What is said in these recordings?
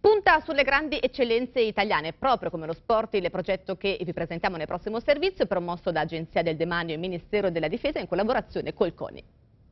Punta sulle grandi eccellenze italiane, proprio come lo sport, il progetto che vi presentiamo nel prossimo servizio, promosso da Agenzia del Demanio e Ministero della Difesa in collaborazione col CONI.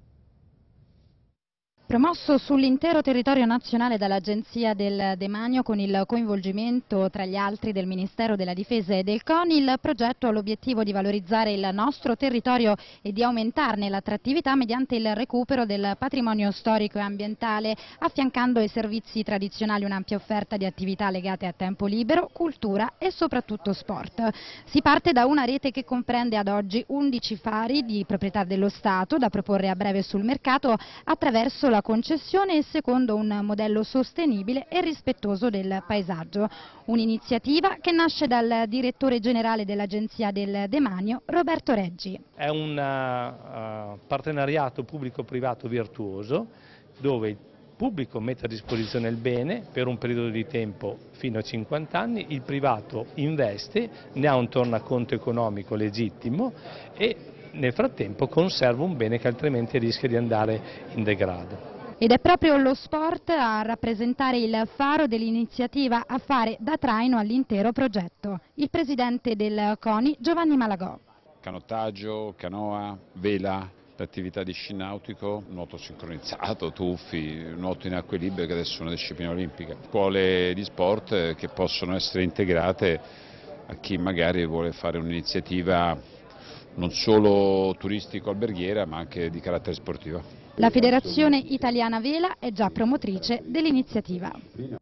Promosso sull'intero territorio nazionale dall'Agenzia del Demanio con il coinvolgimento tra gli altri del Ministero della Difesa e del CONI, il progetto ha l'obiettivo di valorizzare il nostro territorio e di aumentarne l'attrattività mediante il recupero del patrimonio storico e ambientale, affiancando ai servizi tradizionali un'ampia offerta di attività legate a tempo libero, cultura e soprattutto sport. Si parte da una rete che comprende ad oggi 11 fari di proprietà dello Stato da proporre a breve sul mercato attraverso la concessione e secondo un modello sostenibile e rispettoso del paesaggio. Un'iniziativa che nasce dal direttore generale dell'Agenzia del Demanio, Roberto Reggi. È un partenariato pubblico-privato virtuoso dove il pubblico mette a disposizione il bene per un periodo di tempo fino a 50 anni, il privato investe, ne ha un tornaconto economico legittimo e nel frattempo conserva un bene che altrimenti rischia di andare in degrado. Ed è proprio lo sport a rappresentare il faro dell'iniziativa, a fare da traino all'intero progetto. Il presidente del CONI, Giovanni Malagò. Canottaggio, canoa, vela, l'attività di sci nautico, nuoto sincronizzato, tuffi, nuoto in acque libere che adesso è una disciplina olimpica. Scuole di sport che possono essere integrate a chi magari vuole fare un'iniziativa non solo turistico-alberghiera ma anche di carattere sportivo. La Federazione Italiana Vela è già promotrice dell'iniziativa.